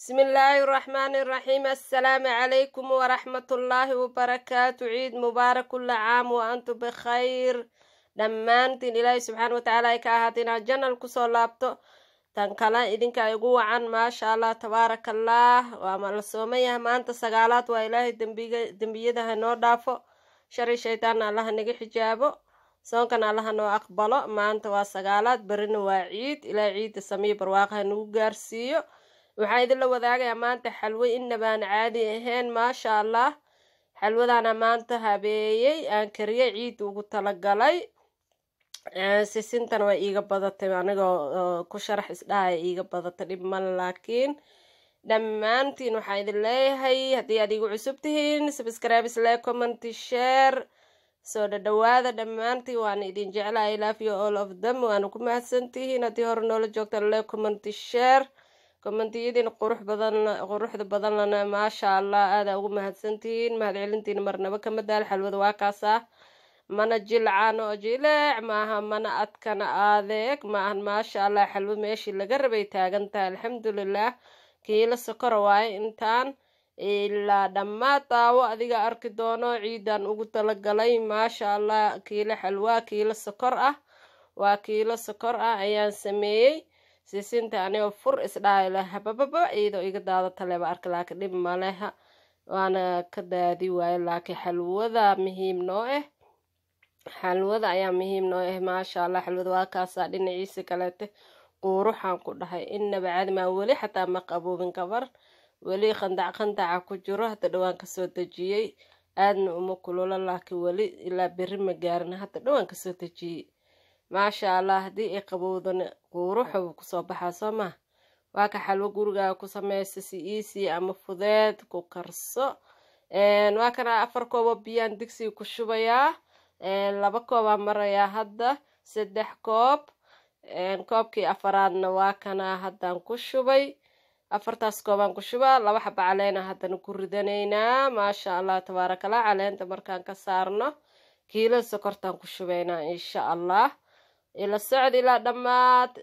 بسم الله الرحمن الرحيم. السلام عليكم ورحمة الله وبركاته. عيد مبارك، كل عام وأنتم بخير. دمانتين إلهي سبحانه وتعالى كاهاتنا جنة الكسو لابتو تنكلا إذن كايقو عن ما شاء الله تبارك الله. وما السومية ما أنت سقالات وإلهي دنبيدها نور دافو شر الشيطان الله نجي حجابه soonkan allaha noo aqbalo. maanta waa sagaalaad, berina waa ciid. ilaa ciidda samii barwaaqaha nagu gaarsiiyo. waxaa idinla wadaagayaa maanta xalwo inabaan caadi ahayn. maasha allah, xalwadana maanta habeeyey aan kariyey, ciid ugu talagalay. sisintan waa iiga badatay, anigoo ku sharax isdhahaya iiga badata dhib male. laakiin dhammaantiin waxaa idin leeyahay haddii aad igu cusub tihiin subscribe, like, comment, share. soo dhawaada dhammaantiin, waan idin jeclahay. I love you all of them. waana ku mahadsantihiin haddii hore noola joogta. like, comment, share. commentiyadiin quruxda badanlana maasha allah aada ugu mahadsantihiin. mahadcelintiin marnaba kama daal. xalwada waa kaasa, mana jilcaan oo jileec maaha, mana adkana adeeg maahan. maasha allah, xalwo meeshii laga rabay taagantaha. alxamdulilah. kiila sokora waaye intaan ilaa dhammaad daawo adiga arki doono. ciidan ugu talagalay maasha allah. kiilo xalwa, kiilo sokor ah, waa kiilo sokor ah ayaan sameeyey. sisinta anigoo fur isdhaayla habababa iyadoo iga daadata leba arka, laakiin dhib maleha, waana ka daadi waaye. laakiin xalwada muhiim noo ah, xalwada ayaa muhiim noo ah. maasha allah, xalwada waa kaasaa dhinaciisa kaleete quuruxaan ku dhahay inaba caadi maa. weli xataa ma qaboobin kabar, weli qandaca ku jiro. hadda dhawaan kasoo dejiyey, aadna uma kulula, laakiin weli ilaa beri ma gaarin. hadda dhawaan kasoo dejiyey. maasha allah, haddii ay qabowdana quuruxu kusoo baxaa soo maa. waa ka xalwo gurigaaga ku sameysa si easy ama fudeed ku karso. waa kana 4 koobo biyaan digsiga ku shubayaa. 2 koobaa marayaa hadda, 3 koob. koobkii afaraadna waa kana haddaan ku shubay. 4taas koobaan ku shubaa. 2 xaba caleena haddana ku ridanaynaa. maasha allah tabaarakallah. caleenta markaan ka saarno kiilo sokortaan ku shubaynaa insha allah. ila socod ilaa dhammaad.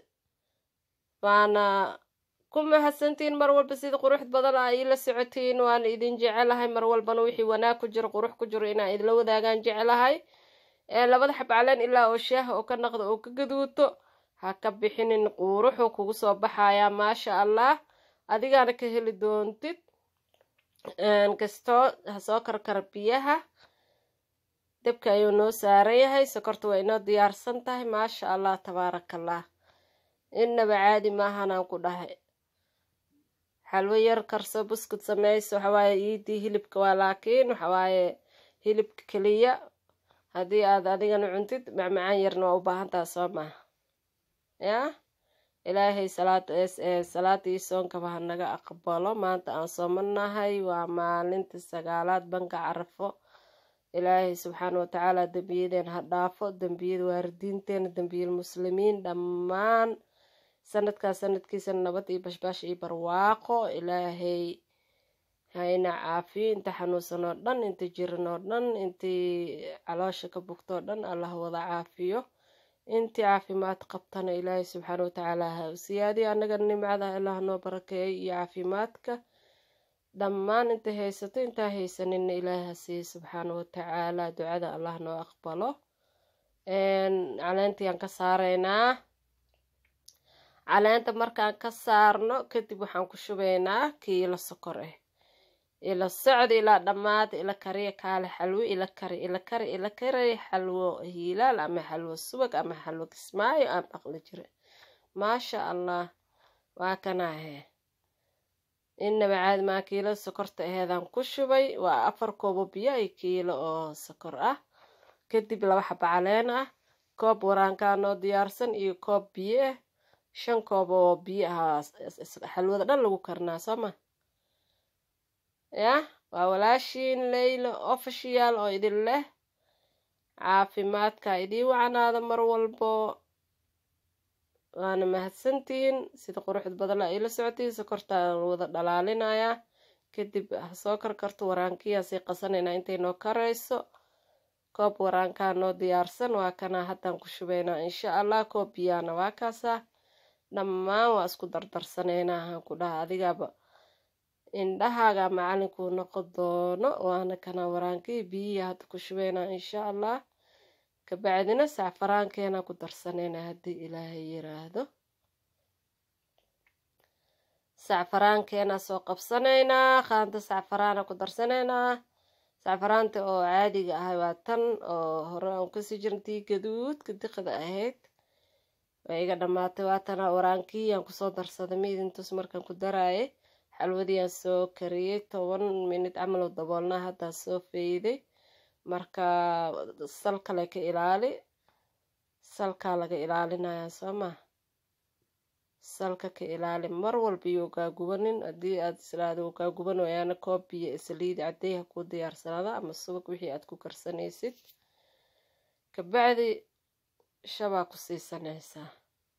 waana ku mahadsantiin mar walba sida qurux badan ay ila socotiin. waana idin jecelahay mar walbana wixii wanaag ku jiro, qurux ku jiro inaan idinla wadaagaan jecelahay. 2 xab caleen ilaa oo shaaha oo ka naqdo oo ka gaduuto ha ka bixinin, quruxu kugu soo baxayaa maasha allah. adigaana ka heli doontid. kastoo ha soo karkara biyaha. dabka ayuu noo saaran yahay. sokorta waa inoo diyaarsan tahay. maasha allah tabaarakallah. inaba caadi maahanaan ku dhahay. xalwo yar karso, buskut sameyso. waxawaaye iidii hilibka waa, laakiin waxawaaye hilibka keliya. haddii aad adigana cuntid macmacaan yarna waa u baahantaha soo maaha. ya ilaahay salaadii soonkaba ha naga aqbalo. maanta aan soomanahay waa maalinta 9aad banka carafo. ilaahay subxaana watacaala dembiyadeen ha dhaafo, dembiyada waaridiinteena, dembiyada muslimiin dhammaan. sanadkaas sanadkiisa nabad iyo bashbaash iyo barwaaqo. ilaahay hayna caafiyo. inta xanuunsan oo dhan, inta jiran oo dhan, intii caloosha ka bugto oo dhan allah wada caafiyo. intii caafimaad qabtana ilaahay subxaana watacaala ha siyaadiyo. annaga nimcada allah noo barakeeyo iyo caafimaadka. dhammaan inta haysato intaa haysanina ilaahay ha siiyo subxaana watacaala. ducada allah noo aqbalo. caleentii aan ka saaraynaa. caleenta markaan ka saarno kadib waxaan ku shubaynaa kiilo sokor ah. ila socod ilaa dhammaad. ila kariya kaale xalwo. ila kari xalwo hiilaal ama xalwo subag ama xalwo kismaayo aan aqli jira. maasha allah, waa kanaahe inaba caadi maa. kiilo sokorta aheedaan ku shubay. waa 4 koobo biyo iyo kiilo oo sokor ah. kadib 2 xaba caleen ah, koob waraankaa noo diyaarsan iyo koob biyo ah. 5 koob oo biyo ah xalwada dhan lagu karnaa soo ma. ya waa walaashiin Leylo official oo idin leh caafimaadka idin wacnaada mar walbo. waana mahadsantihiin sida quruxda badan ay la socotiin. sokortaan wada dhalaalinayaa. kadib ha soo karkarto. waraankiyaa sii qasanayna intay noo karayso. koob waraankaa noo diyaarsan waa kana haddaan ku shubaynaa insha allah. koob biyaana waa kaasa. dhammaan waa isku dardarsaneynaa. haan ku dhaha adigaaba indhahaaga macalinkuu noqon doono. waana kana waraankii biyihi hadda ku shubeynaa insha allah. kabacdina sacfaraankeena ku darsanayna haddii ilaahay yiraahdo. sacfaraankeena soo qabsanaynaa, qaando sacfaraana ku darsanaynaa. sacfaraanta oo caadiga ahay waa tan oo hore aan kasii jirntii gaduudka diqda ahayd way iga dhamaatay. waatana waraankii aan kusoo darsaday miidintus markaan ku daraaye. xalwadii aan soo kariyey 10 minute camal oo daboolnaa haddaa soo feyday. marka sal kale ka ilaali, salkaa laga ilaalinayaa soo ma salka ka ilaali mar walba iyo gaagubanin. haddii aad islaado gaaguban wayaana koob biyo saliid cadeeya ku diyaarsanaada ama subag wixii aad ku karsanaysid. kabacdi shabaa ku siisanaysaa.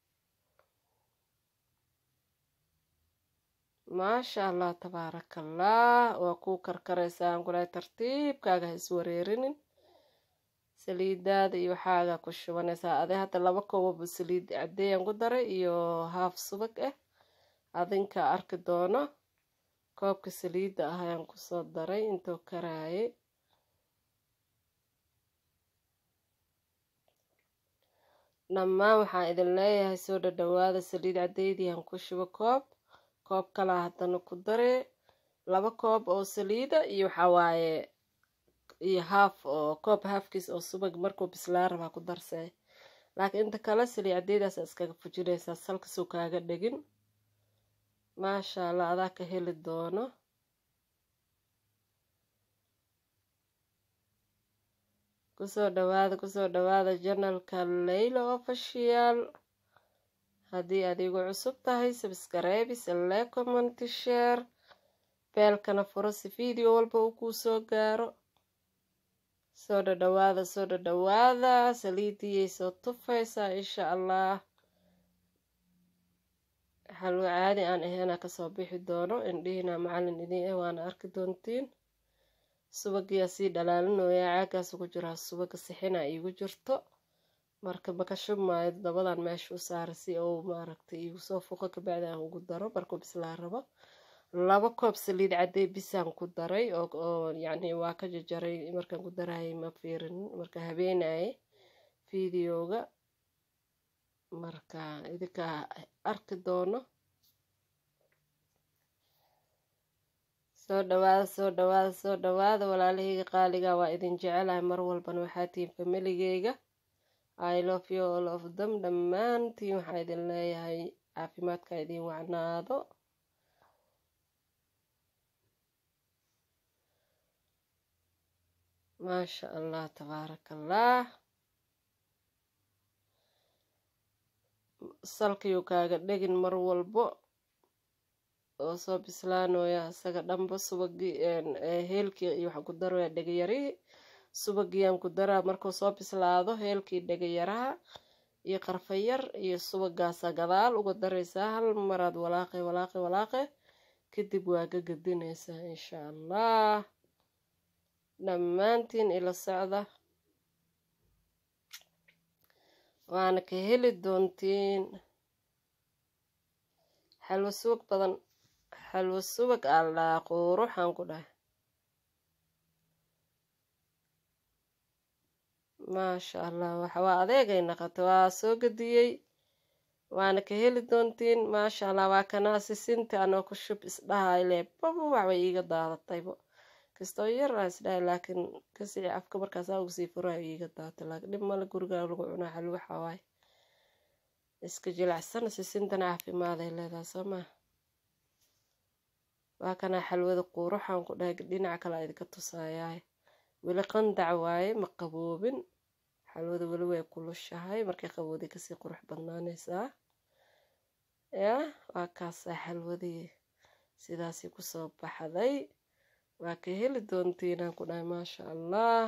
maasha allah tabaarakallah. waa ku karkaraysaa aan kula tartiibkaaga ha iswareerinin. saliidaada iyo waxaaga ku shubanaysaa. ade hadda 2 koob saliid cadeeyaan ku daray iyo haaf subag ah. adinka arki doono koobka saliida ah ayaan kusoo daray intuu karaaye. dhammaan waxaan idin leeyahay soo dhadhawaada. saliid cadeydii aan ku shubo koob kala haddana ku dare 2 koob oo saliida iyo waxaa waaye iyo haaf oo koob haafkiis oo subag markuu bislaa rabaa ku darsay. laakiin inta kale saliid cadeydaas iskaga fujinaysaa salka soo kaaga dhegin. maasha allah adaa ka heli doono. kusoo dhawaada janalka Layla Official. haddii adigu cusub tahay subscribe, like, comment, share, beelkana furo si video walba uu kuu soo gaaro. soo dhadhawaada saliidii soo tufaysaa insha allah. xalwo caadi aan ahayn kasoo bixi doono. indhihiina macalin idin waana arki doontiin. subagiyaa sii dhalaalinooya caagaas ugu jiraa subaga sixina iigu jirto. marka maka shubmaayo dabadan meesha u saara si uu maaragtay iigu soo fuqo. kabacdi aan ugu daro markuu bislaa rabo. 2 koob saliid cadey bisaan ku daray oo yacni waa ka jajaray markaan ku darayay ma fiirin marka habeenaye videoga. marka idinka arki doono. soo dhawaada walaalahayga qaaliga. waa idin jecelahay mar walbana waxaa tihiin familigeyga. I love you all of them. dhammaantiin waxaa idin leeyahay caafimaadka idin wacnaado. maasha allah tabaarakallah. salkayuu kaaga dhegin mar walbo oo soo bislaanooya isaga dhanba. subagii heelkii iyo waxaan ku daraya dhegayari. subagiyaan ku daraa markuu soo bislaado heelkii dhegayaraha iyo qarfa yar iyo subagaasa gadaal uga daraysaa. hal maraad walaaqe kadib waa gagadinaysaa insha allah. dhammaantiin ila socda waana ka heli doontiin. xalwo subag badan, xalwo subag alla quruxaan ku dhahay. maasha allah waa adeegay naqata. waa soo gadiyey waana ka heli doontiin. maasha allah waa kanaa sisinta anoo ku shub isdhahay le baba waxbay iiga daadataybo kastoo yar aan isdhahay laakiin kasii afka markaasaa ugu sii furayo iiga daadatay. laakiin dhib male gurigaa lagu cunaa xalwo waxaa waaye iska jilacsan. sisintana caafimaaday leedahay soo maa. waa kanaa xalwada quruxaan ku dhahay. dhinaca kale idinka tusayaay weli qandac waaye ma qaboobin. xalwada weli way kulushahay markay qabowday kasii qurux badnaanaysaa. waa kaasaa xalwadii sidaasii kusoo baxday. waa ka heli doontiinaan ku dhahay maasha allah.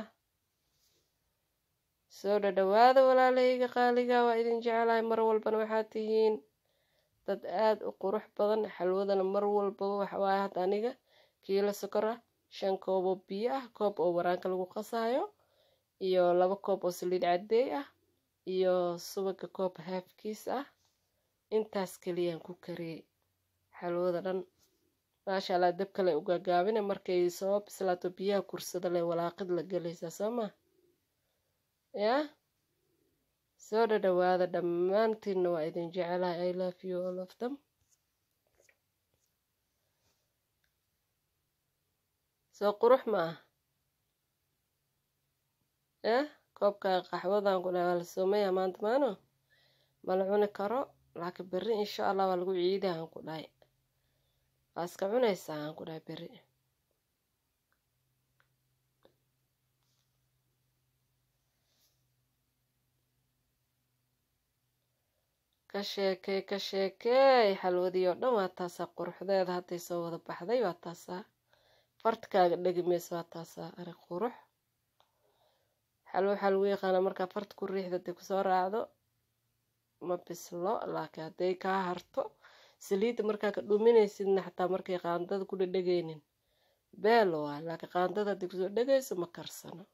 soo dhadhawaada walaalahayga qaaliga. waa idin jecelahay mar walbana waxaa tihiin dad aad u qurux badan. xalwadana mar walbaba waxawaaye hadda aniga kiilo sokor ah, 5 koob oo biyo ah, koob oo waraanka lagu qasayo iyo 2 koob oo saliid cadeey ah iyo subaga koob haafkiis ah. intaas keliyaan ku kariyey xalwada dhan. maasha allah dab kale u gaagaabina markay soo bislaato biyaha kursada leh walaaqid la gelaysaa soo ma yaa soo dhadhawaada dhammaantiinna waa idin jecelahay I love you all of them soo qurux ma ah koobka qaxwadan ku dhahay waa la soomaya maanta maano ma la cuni karo laakiin berri insha allah waa lagu ciidahan ku dhahay waa iska cunaysaa aan ku dhahay berri ka sheekey xalwadii oo dhan waa taasaa quruxdeeda hadday soo wada baxday waa taasaa fartkaaga dhegi mayso waa taasaa ari qurux xalwo waxaa lagu yaqaanaa markaa farta ku riixda hadday kusoo raacdo ma bislo laakiin hadday kaa harto saliidda markaa ka dhuminaysidna xataa markay qaandada ku dhedhegaynin beel waa laakiin qaandada hadday kusoo dhegayso ma karsano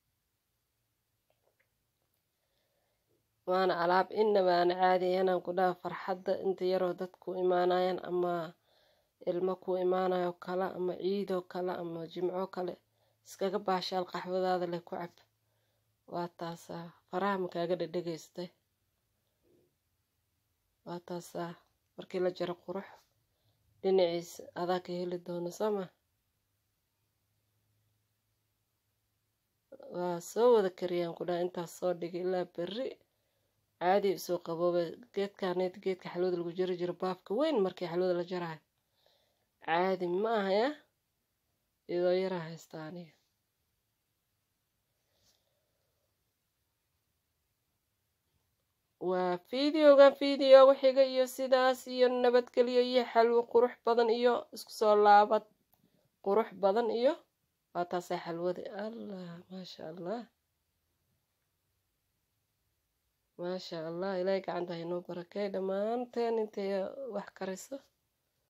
waana alaab inaba aan caadiyanaan ku dhaha farxadda inta yaroo dadku imaanayaan ama ilmo ku imaanayo kale ama ciidoo kale ama jimco kale iskaga baashaal qaxwadaada leh ku cab waa taasaa faraha makaaga dhedhegaystay waa taasaa markii la jaro qurux dhinaciisa adaa ka heli doono sooma waa soo wada kariyaan ku dhaha intaas soo dhigay ilaa berri caadi usoo qabooba geedkaneed geedka xalwada lagu jari jiro baabka weyn markii xalwada la jarayo caadi ma aha ya iyadoo yaraa haysta aniga waa fideogan fideoga xiga iyo sidaas iyo nabadgelyo iyo xalwo qurux badan iyo isku soo laabad qurux badan iyo waa taasay xalwada allah maasha allah maasha allah ilaahay gacanta inoo barakay dhammaanteen intay wax kariso